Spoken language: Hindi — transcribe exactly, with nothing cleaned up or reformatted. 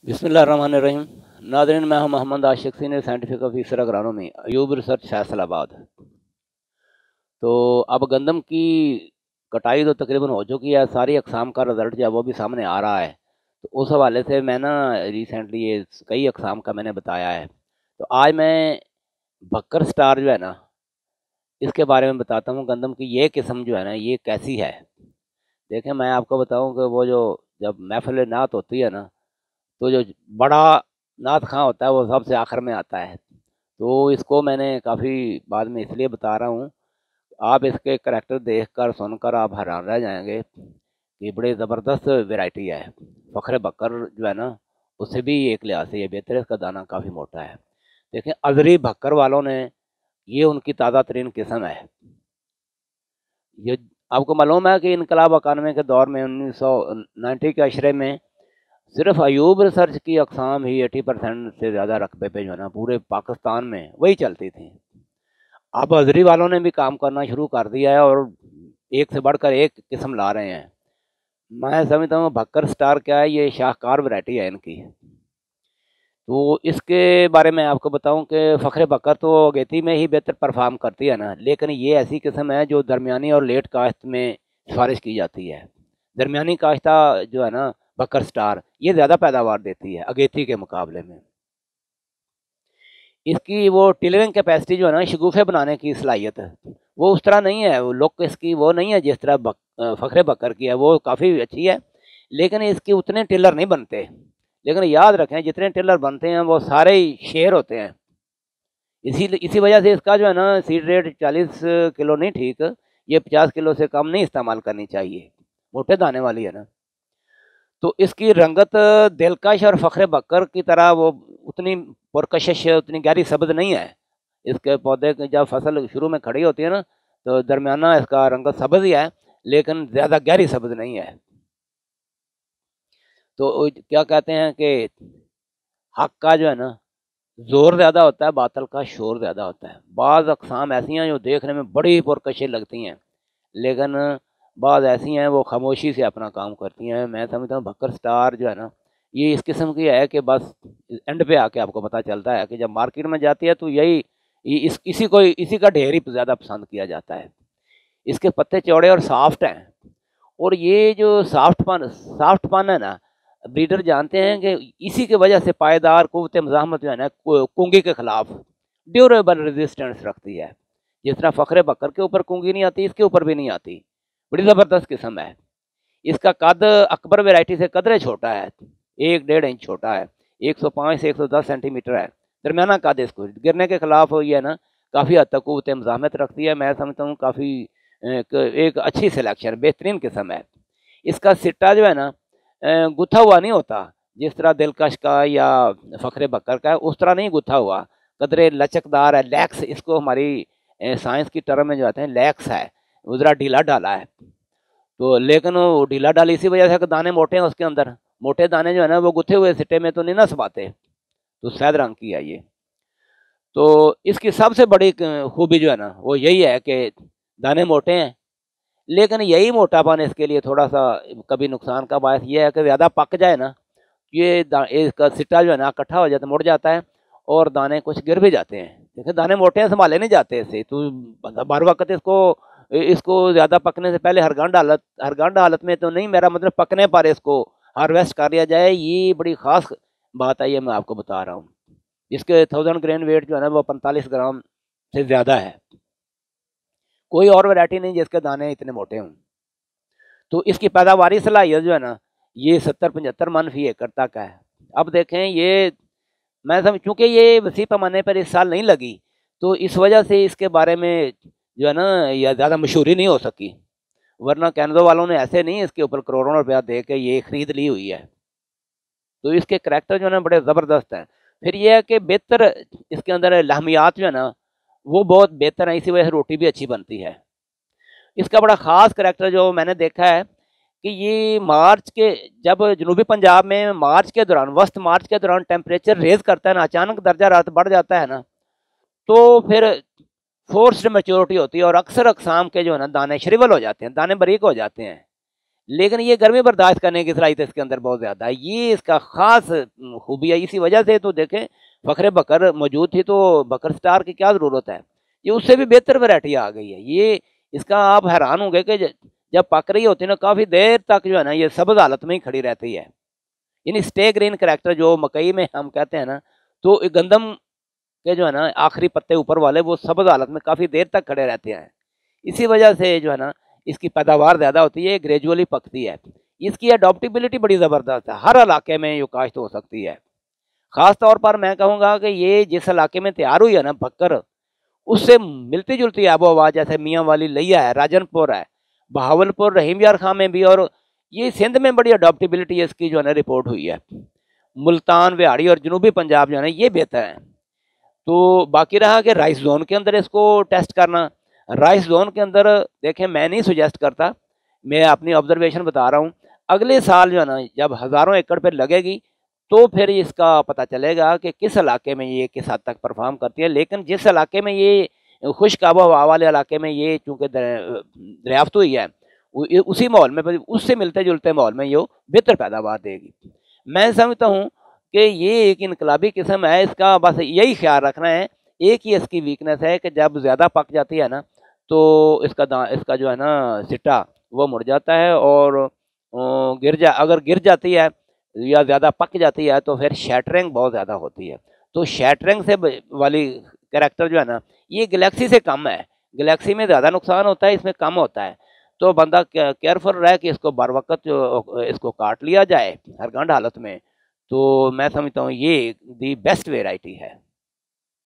बिस्मिल्लाहिर्रहमानिर्रहीम। नाज़रीन, मैं हूं Mohammad Ashiq, senior scientific officer agronomy, Ayub research Faisalabad. तो अब गंदम की कटाई तो तकरीबन हो चुकी है, सारी अक़साम का रिज़ल्ट जो है वो भी सामने आ रहा है। तो उस हवाले से मैं ना रिसेंटली ये कई अक़साम का मैंने बताया है। तो आज मैं बकर स्टार जो है ना, इसके बारे में बताता हूँ। गंदम की ये किस्म जो है ना, ये कैसी है। देखें, मैं आपको बताऊँ कि वो जो जब महफ़िल नात होती है ना, तो जो बड़ा नात खां होता है वो सबसे आखिर में आता है। तो इसको मैंने काफ़ी बाद में इसलिए बता रहा हूँ, आप इसके करैक्टर देखकर सुनकर आप हैरान रह जाएंगे कि बड़े ज़बरदस्त वैरायटी है। फ़ख्र बकर जो है ना, उससे भी एक लिहाज से ये बेहतर है, इसका दाना काफ़ी मोटा है। देखें, अज़री बकर वालों ने, ये उनकी ताज़ा तरीन किस्म है। ये आपको मालूम है कि इनकलाब इक्यानवे के दौर में उन्नीस सौ नब्बे के अशरे में सिर्फ अयूब रिसर्च की अक़साम ही अस्सी परसेंट से ज़्यादा रकबे पे जो है ना पूरे पाकिस्तान में वही चलती थी। अब अज़री वालों ने भी काम करना शुरू कर दिया है और एक से बढ़कर एक किस्म ला रहे हैं। मैं समझता हूँ बकर स्टार क्या है, ये शाहकार वैरायटी है इनकी। तो इसके बारे में आपको बताऊं कि फ़ख्र बकर तो अगेती में ही बेहतर परफॉर्म करती है ना, लेकिन ये ऐसी किस्म है जो दरमियानी और लेट काश्त में सिफारिश की जाती है। दरमियानी काश्ता जो है ना, बकर स्टार, ये ज़्यादा पैदावार देती है अगेती के मुकाबले में। इसकी वो टिलरिंग कैपेसिटी जो है ना, शगुफ़े बनाने की सलाहियत है, वो उस तरह नहीं है। वो लुक इसकी वो नहीं है जिस तरह बक, फ़ख्र बकर की है, वो काफ़ी अच्छी है, लेकिन इसके उतने टिलर नहीं बनते। लेकिन याद रखें, जितने टिलर बनते हैं वो सारे ही शेर होते हैं। इसी इसी वजह से इसका जो है ना सीड रेट चालीस किलो नहीं ठीक, ये पचास किलो से कम नहीं इस्तेमाल करनी चाहिए, मोटे दाने वाली है ना। तो इसकी रंगत दिलकश और फ़ख्र बकर की तरह वो उतनी पुरकशिश, उतनी गहरी सब्ज़ नहीं है। इसके पौधे की जब फसल शुरू में खड़ी होती है ना, तो दरमियाना इसका रंगत सब्ज़ ही है, लेकिन ज़्यादा गहरी सब्ज़ नहीं है। तो क्या कहते हैं कि हक का जो है ना ज़ोर ज़्यादा होता है, बातल का शोर ज़्यादा होता है। बाज़ अक़साम ऐसी हैं जो देखने में बड़ी पुरकशिश लगती हैं, लेकिन बाज़ ऐसी हैं वो खामोशी से अपना काम करती हैं। मैं समझता हूँ बकर स्टार जो है ना, ये इस किस्म की है कि बस एंड पे आके आपको पता चलता है कि जब मार्केट में जाती है तो यही इस इसी को इसी का ढेर ही ज़्यादा पसंद किया जाता है। इसके पत्ते चौड़े और सॉफ्ट हैं, और ये जो सॉफ्टपन सॉफ्टपन है ना, ब्रीडर जानते हैं कि इसी की वजह से पायदार क़ुव्वत मुज़ाहमत जो है ना कुंगी के ख़िलाफ़ ड्यूरेबल रेजिस्टेंस रखती है। जिस तरह फ़ख्र बकर के ऊपर कुंगी नहीं आती, इसके ऊपर भी नहीं आती। बड़ी ज़बरदस्त किस्म है। इसका कद अकबर वैरायटी से कदरे छोटा है, एक डेढ़ इंच छोटा है, एक सौ पाँच से एक सौ दस सेंटीमीटर है। दरमियाना कद इसको गिरने के ख़िलाफ़ ये है ना काफ़ी हद तक क़ुव्वत मुज़ाहमत रखती है। मैं समझता हूँ काफ़ी एक, एक अच्छी सिलेक्शन, बेहतरीन किस्म है। इसका सिट्टा जो है ना गुथा हुआ नहीं होता, जिस तरह दिलकश का या फ़ख्र बकर का है उस तरह नहीं गुथा हुआ, कदरे लचकदार है, लैक्स इसको हमारी साइंस की टर्म में जो आते हैं लैक्स है, वो ज़रा ढीला डाला है। तो लेकिन वो ढीला डाल इसी वजह से कि दाने मोटे हैं उसके अंदर, मोटे दाने जो है ना वो गुथे हुए सिट्टे में तो नहीं ना समाते। तो सफ़ेद रंग की है ये। तो इसकी सबसे बड़ी खूबी जो है ना वो यही है कि दाने मोटे हैं, लेकिन यही मोटापन इसके लिए थोड़ा सा कभी नुकसान का बायस ये है कि ज़्यादा पक जाए ना, ये इसका सिट्टा जो है ना इकट्ठा हो जाता, मुड़ जाता है और दाने कुछ गिर भी जाते हैं। देखिए दाने मोटे हैं, संभाले नहीं जाते इससे। तो बार वक्त इसको इसको ज़्यादा पकने से पहले हरगंड हालत हरगंड हालत में तो नहीं, मेरा मतलब पकने पर इसको हार्वेस्ट कर लिया जाए, ये बड़ी ख़ास बात है। ये मैं आपको बता रहा हूँ। इसके थाउजेंड ग्रेन वेट जो है ना वो पैंतालीस ग्राम से ज़्यादा है। कोई और वैरायटी नहीं जिसके दाने इतने मोटे हों। तो इसकी पैदावारी सलाहियत जो है ना ये सत्तर पचहत्तर मन फी एकड़ तक है। अब देखें, ये मैं समझ चूँकि ये वसी पैमाने पर इस साल नहीं लगी, तो इस वजह से इसके बारे में जो है ना या ज़्यादा मशहूरी नहीं हो सकी, वरना कैनजो वालों ने ऐसे नहीं इसके ऊपर करोड़ों रुपया दे के ये ख़रीद ली हुई है। तो इसके करैक्टर जो है ना बड़े ज़बरदस्त हैं। फिर ये है कि बेहतर इसके अंदर लहमियात जो है ना वो बहुत बेहतर है, इसी वजह से रोटी भी अच्छी बनती है। इसका बड़ा ख़ास करैक्टर जो मैंने देखा है कि ये मार्च के जब जनूबी पंजाब में मार्च के दौरान वस्त मार्च के दौरान टेम्परेचर रेज़ करता है ना, अचानक दर्जा रात बढ़ जाता है ना, तो फिर फोर्स्ड मैच्योरिटी होती है और अक्सर अक़साम के जो है ना दाने श्रिवल हो जाते हैं, दाने बारीक हो जाते हैं। लेकिन ये गर्मी बर्दाश्त करने की सलाहियत इसके अंदर बहुत ज़्यादा है। ये इसका ख़ास खूबी है। इसी वजह से तो देखें फ़ख्र बकर मौजूद थी तो बकर स्टार की क्या ज़रूरत है, ये उससे भी बेहतर वैरायटी आ गई है। ये इसका आप हैरान होंगे कि जब पक रही होती है ना काफ़ी देर तक जो है ना ये सब्ज़ हालत में ही खड़ी रहती है। यानी स्टे ग्रीन करैक्टर जो मकई में हम कहते हैं ना, तो गंदम के जो है ना आखिरी पत्ते ऊपर वाले वो सब्ज़ हालत में काफ़ी देर तक खड़े रहते हैं। इसी वजह से जो है ना इसकी पैदावार ज़्यादा होती है, ग्रेजुअली पकती है। इसकी अडॉप्टेबिलिटी बड़ी ज़बरदस्त है, हर इलाके में ये काश्त हो सकती है। ख़ास तौर पर मैं कहूँगा कि ये जिस इलाके में तैयार हुई है ना बकर, उससे मिलती जुलती आबो हवा, जैसे मियाँ वाली लिया है, राजनपुर है, बहावलपुर, रहीम यार खां में भी, और ये सिंध में बड़ी अडॉप्टेबिलिटी इसकी जो है ना रिपोर्ट हुई है। मुल्तान, व्याड़ी और जनूबी पंजाब जो है ना ये बेहतर है। तो बाकी रहा कि राइस जोन के अंदर इसको टेस्ट करना। राइस जोन के अंदर देखें मैं नहीं सुजेस्ट करता, मैं अपनी ऑब्जर्वेशन बता रहा हूँ। अगले साल जो है ना जब हज़ारों एकड़ पर लगेगी तो फिर इसका पता चलेगा कि किस इलाके में ये किस हद तक परफॉर्म करती है। लेकिन जिस इलाके में ये खुश्क आबो हवा वाले इलाके में ये चूँकि दरियाफ्त हुई है, उसी माहौल में, उससे मिलते जुलते माहौल में ये बेहतर पैदावार देगी। मैं समझता हूँ कि ये एक इनकलाबी किस्म है। इसका बस यही ख्याल रखना है। एक ही इसकी वीकनेस है कि जब ज़्यादा पक जाती है ना तो इसका दा इसका जो है ना सिट्टा वो मुड़ जाता है और गिर जा अगर गिर जाती है या ज़्यादा पक जाती है तो फिर शैटरिंग बहुत ज़्यादा होती है। तो शैटरिंग से वाली कैरेक्टर जो है ना ये गैलेक्सी से कम है। गैलेक्सी में ज़्यादा नुकसान होता है, इसमें कम होता है। तो बंदा केयरफुल रहे कि इसको बर वक़्त जो इसको काट लिया जाए हर गंड हालत में। तो मैं समझता हूँ ये दी बेस्ट वेराइटी है।